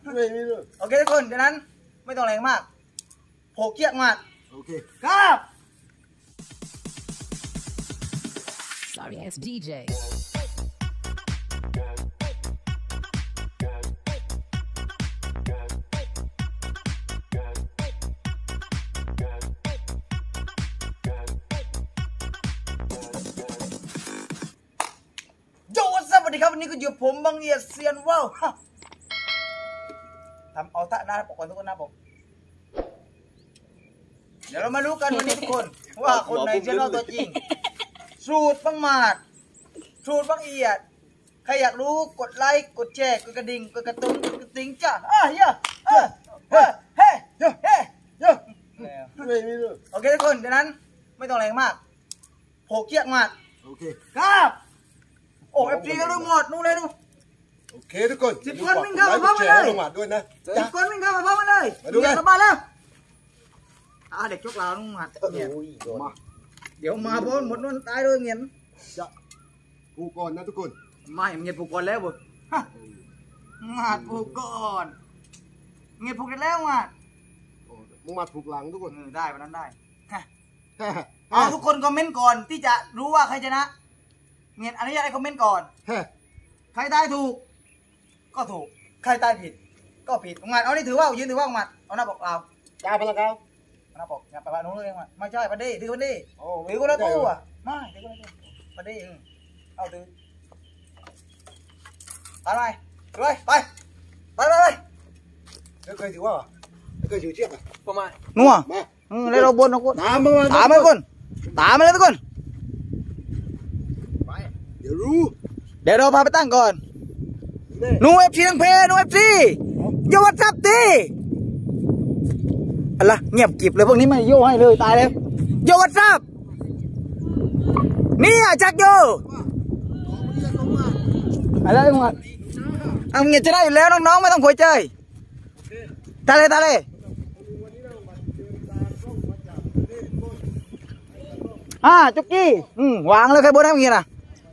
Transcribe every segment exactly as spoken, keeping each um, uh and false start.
โอเคทุกคนดังนั้นไม่ต้องแรงมากโผล่เกียกมากโอเคครับ Sorry ass ดี เจโยสวัสดีครับวันนี้ก็อยู่ผมบังเอียดเซียนว้าวทำเอาท่าหน้าปกก่อนทุกคนนะผมเดี๋ยวเรามารู้กันวันนี้ทุกคนว่าคนไหนจะเอาตัวจริงสูตรบังหมาดสูตรบังเอียดใครอยากรู้กดไลค์กดแชร์กดกระดิ่งกดกระตุ้นกดกระติ้งจ้าอ่ะเฮ้ยเฮ้ยเฮ้ยเฮ้ยเฮ้ยเฮ้ยโอเคทุกคนดังนั้นไม่ต้องแรงมากโผล่เกียกมากโอเคครับโอ้เอฟซีก็รู้หมดนู่นเลยนู่นโอเคทุกคนสิบคนวิ่งเข้ามาพร้อมกันเลยด้วยนะสิบคนวิ่งเข้ามาพร้อมกันเลยมาดูกันมาแล้วอ่าเด็กจกลาวนุ่งหมัดเนี่ยเดี๋ยวมาพร้อมหมดนู่นตายเลยเงี้ยจะผูกก่อนนะทุกคนไม่เงี้ยผูกก่อนแล้วบุหมัดผูกก่อนเงี้ยผูกกันแล้วหมัดมึงมาผูกหลังทุกคนได้วันนั้นได้เอาทุกคนคอมเมนต์ก่อนที่จะรู้ว่าใครชนะเงี้ยอนุญาตให้คอมเมนต์ก่อนใครตายถูกก็ถูกใครตายผิดก็ผิดหมัดเอานี่ถือว่ายืนถือว่าหมัดเอาหน้าบอกเราจ้าพลังเขาหน้าบอกอย่าไปว่านู้นเลยหมัดไม่ใช่ประเดี๋ยวถือประเดี๋ยวถือคนละตัวไม่ถือคนละตัวประเดี๋ยวเอาถือไปไปด้วยไปไปไปไปไม่เคยถือว่าไม่เคยถือเชือกอ่ะประมาณนัวมาแล้วเราบนเราบนตามมาตามมาทุกคนตามมาเลยทุกคนเดี๋ยวรู้เดี๋ยวเราพาไปตั้งก่อนนูเอฟซีทั้งเพย์นูเอฟซีโยวัดซับตีอะไรเงียบกิบเลยพวกนี้ไม่โยให้เลยตายแล้วโยวัดซับนี่อะจักโยอะไรทั้งหมดเอาเงียบจะได้อยู่แล้วน้องๆไม่ต้องคุยใจตายเลยตายเลยอ่าจุกกี้อืมวางเลยใครบนให้มึงงี้นะ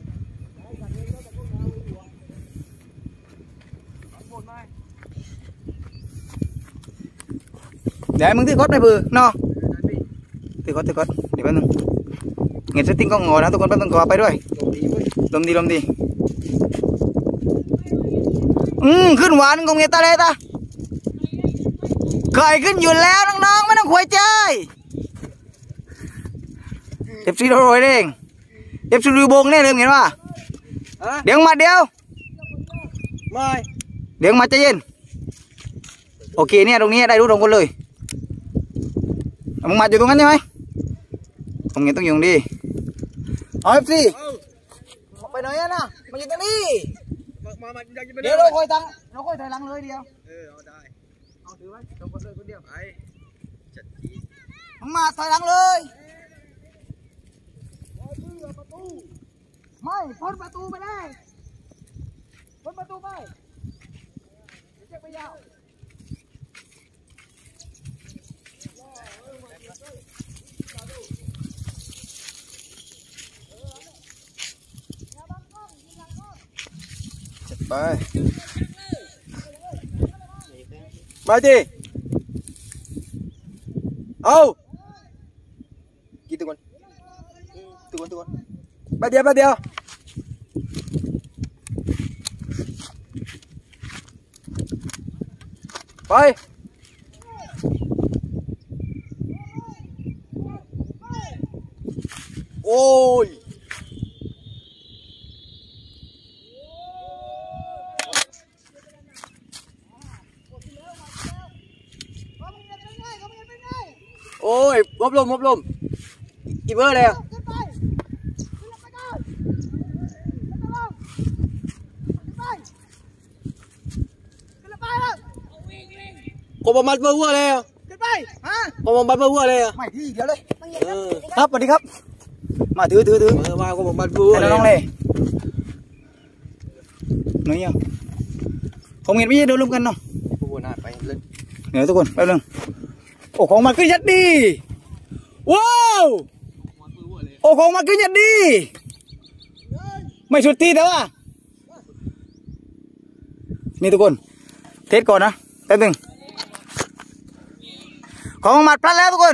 เดี๋ยวมึงตีกดไปบือเนาะตีกดตีกดเดี๋ยวแป๊บนึงเงี้ยเซตติ้งก็งอนะทุกคนแป๊บนึงขอไปด้วยลมดีลมดีอืมขึ้นหวานงงเงี้ยตาเลยตาเคยขึ้นอยู่แล้วน้องๆไม่ต้องคุยใจเอฟซีโรยเด้งเอฟซีรูบงเนี่ยเลยเห็นว่าเดี๋ยวมาเดี๋ยวไม่เดี๋ยวมาใจเย็นโอเคเนี่ยตรงนี้ได้รู้ตรงกันเลยมึงมาอยู่ตรงนั้นใช่ไหมตรงนี้ต้องอยู่ดีเอาเอฟซีไปไหนนะมาอยู่ตรงนี้เดี๋ยวเราคอยตังเราคอยถอยหลังเลยเดียวเออเอาได้เอาถือไว้ตรงกันเลยคนเดียวไปมึงมาถอยหลังเลยไม่พ้นประตูไปเลยพ้นประตูไปเช็คไปยาวไปไปดิเอากี่ตัวก่อนตัวก่อนตัวก่อนไปเดียวไปเดียวไปโอ้ยโอ้ยมบลมมบลมกี่เบอร์เลยผมประมาณเบอร์วัวเลยขึ้นไปฮะผมประมาณเบอร์วัวเลยไม่ที่เดี๋ยวเลยครับสวัสดีครับมาถือถือถือมาผมประมาณเบอร์วัวเลยน้องเลยนี่ยังผมเห็นไม่ใช่โดนลุมกันเนาะเดี๋ยวทุกคนแป๊บนึงโอ้ของมันขึ้นยัดดีว้าวโอ้ของมันขึ้นยัดดีไม่สุดที่แต่ว่านี่ทุกคนเทสก่อนนะแป๊บนึงของมัดพลัดแล้วทุกคน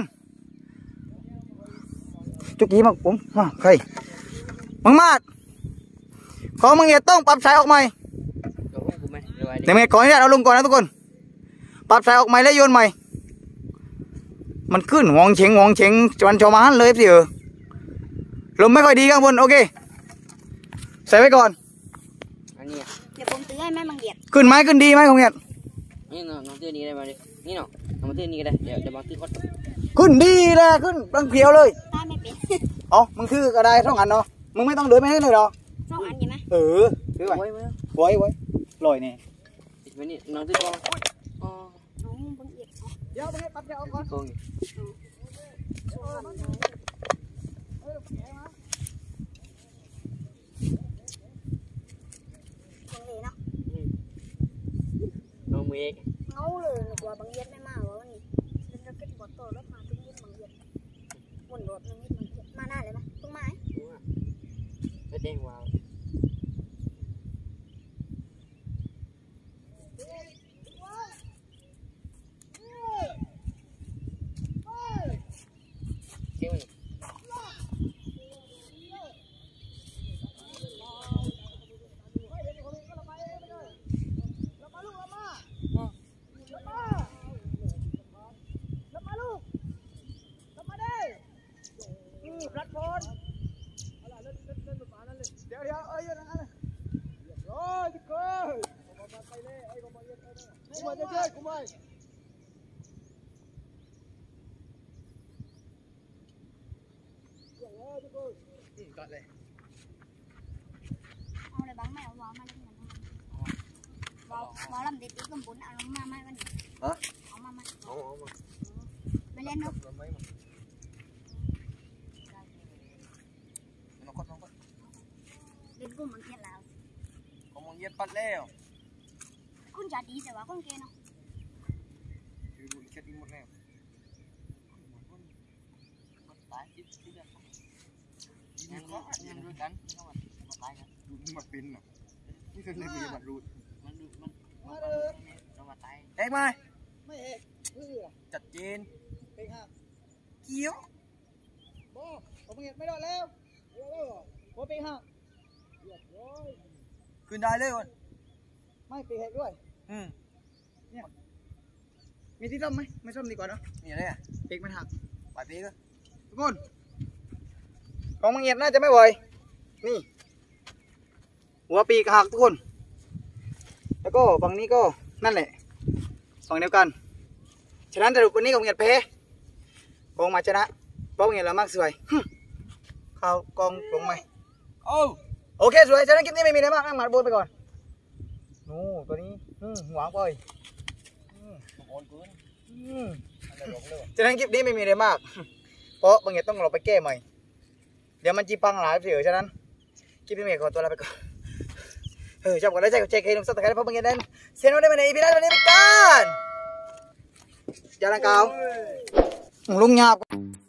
จุกี้มาผมมาใครมังมาดของมึงเนี่ยต้องปรับสายออกใหม่เดี๋ยวเมย์ก่อนเนี่ยเอาลงก่อนนะทุกคนปรับสายออกใหม่แล้วโยนใหม่มันขึ้นหวงเฉงหวงเฉงจวนชอมาหันเลยสิเออลมไม่ค่อยดีข้างบนโอเคใส่ไว้ก่อนอันนี้เดี๋ยวผมตื้อให้แม่มังเดียดขึ้นไหมขึ้นดีไหมของเนี่ยนี่เนาะน้องตื้อนี้ได้มาดินี่เนาะน้องตื้อนี้ก็ได้เดี๋ยวจะบังตื้อก่อนขึ้นดีเลยขึ้นบังเขียวเลยได้ไม่เป็นอ๋อมึงคือก็ได้สองอันเนาะมึงไม่ต้องเดินไปให้เลยหรอสองอันใช่ไหมเออซื้อไปไว้ไว้ไว้ลอยเนี่ยไว้นี่น้องตื้อก่อนอ๋อน้องบังเดียดเดี๋ยวไปให้ปั๊บเดี๋ยวเอาก่อนตรงนี้น้องเมฆเงาเลยหนูกลัวบังเดียดไม่มาวะวันนี้เป็นจะเก็บบอลโตแล้วมาตุ้งยิ้มบังเดียดหมุนรถนึงนิดบังเดียดมาหน้าเลยไหมตุ้งไม้ไม่เด้งว้าวเที่ยวนี่เดี๋ยวเดี๋ยวเอ้ยนั่นนั่นโอ้ยทุกคนไปเลยไอ้กูมาเยอะเลยกูมาเยอะกูมากัดเลยเอาเลยบังไม่เอาวอมาเล่นกันวอวอลำเด็ดอีกก็บุญเอามามาวันนี้ฮะเอามามาเอาเอามาไม่เล่นเนาะเล่นกูมันเกลียดแล้วก็มึงเย็ดปัดแล้วคุณจะดีแต่ว่าคุณเกลียดเนาะคือดูเช็ดหมดแล้วตายจิ๊บจิ๊บเลยยังยังรู้กันยังมันตายกันดูมันเป็นเนาะนี่คือเรื่องมันรูดมันดูมันมันเรามาตายเอกไหมไม่เอกจัดเจนเอกฮะเกี้ยวบอผมเห็นไม่ได้แล้วโอ้เป็นฮะขึ้นได้เลยคนไม่ปีเห็ดด้วยอืมเนี่ยมีที่ซ่อมไหมไม่ซ่อมดีกว่าเนาะมีอะไรอ่ะปีกมันหักปลายปีก็ทุกคนของมังเงียบน่าจะไม่บ่อยนี่หัวปีกหักทุกคนแล้วก็ฝั่งนี้ก็นั่นแหละฝั่งเดียวกันฉะนั้นสรุปวันนี้ของเงียบแพ้กองมาชนะเพราะเงียบเรามากสวยเข้ากองลงไหมโอ้โอเคสวยฉะนั้นคลิปนี้ไม่มีอะไรมากนั่งหมัดบนไปก่อนนู่ตัวนี้หวานไปฉะนั้นคลิปนี้ไม่มีอะไรมากเพราะบางอย่างต้องเราไปแก้ใหม่เดี๋ยวมันจีปังหลายเสียฉะนั้นคลิปนี้เมย์ขอตัวลาไปก่อนเออชอบกดไลค์กดแชร์ให้นุ่มสัตว์กันเพราะบางอย่างนั้นเสียงวันนี้มาในอีพีหน้าวันนี้ไปกันอย่าลังกาวลุงหยาบ